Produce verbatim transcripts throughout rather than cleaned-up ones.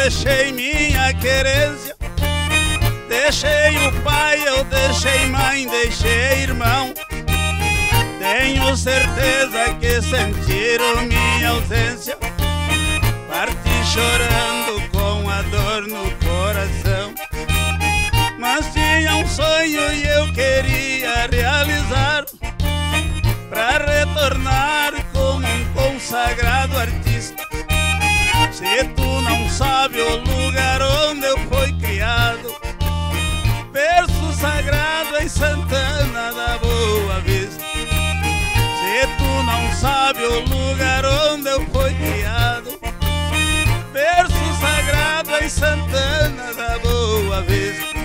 deixei minha querência, deixei o pai, eu deixei mãe, deixei irmão. Tenho certeza que sentiram minha ausência, parti chorando com a dor no coração. Mas tinha um sonho e eu queria realizar, pra retornar como um consagrado artista. Se tu não sabe o lugar onde eu fui criado, berço sagrado em Santana da Boa Vista. Se tu não sabe o lugar onde eu fui criado, berço sagrado em Santana da Boa Vista.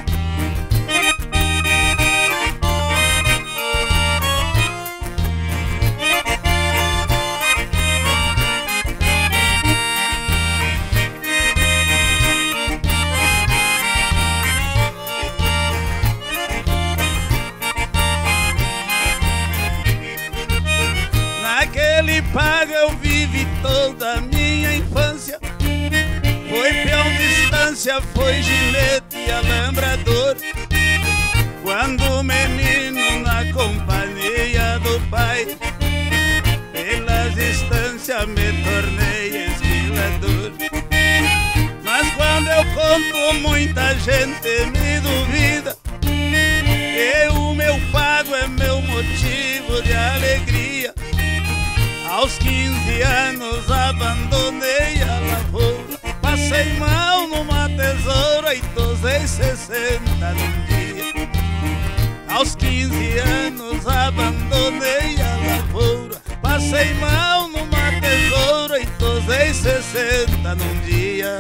Naquele pago eu vivi toda a minha infância, foi peão distância, foi ginete e alambrador. Quando menino na companhia do pai, pelas distâncias me tornei esquilador. Mas quando eu conto muita gente me duvida, que o meu pago é meu motivo de alegria. Aos quinze anos abandonei a lavoura, passei mão numa tesoura e tosei sessenta num dia. Aos quinze anos abandonei a lavoura, passei mão numa tesoura e tosei sessenta num dia.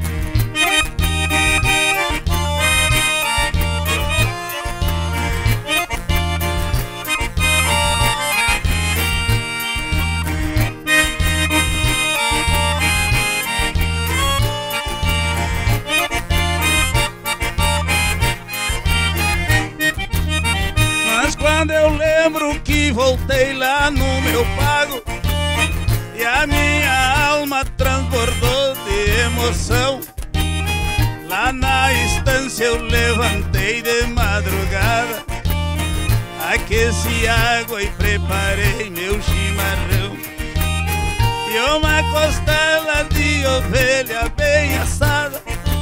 Quando eu lembro que voltei lá no meu pago e a minha alma transbordou de emoção, lá na estância eu levantei de madrugada, aqueci água e preparei meu chimarrão. E uma costela de ovelha bem assada,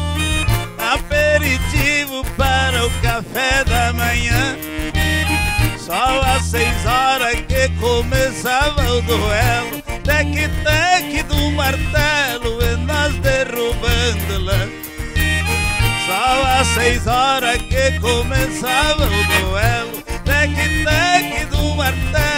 aperitivo para o café da manhã. Só às seis horas que começava o duelo, tec-tec do martelo e nós derrubando lá. Só às seis horas que começava o duelo, tec-tec do martelo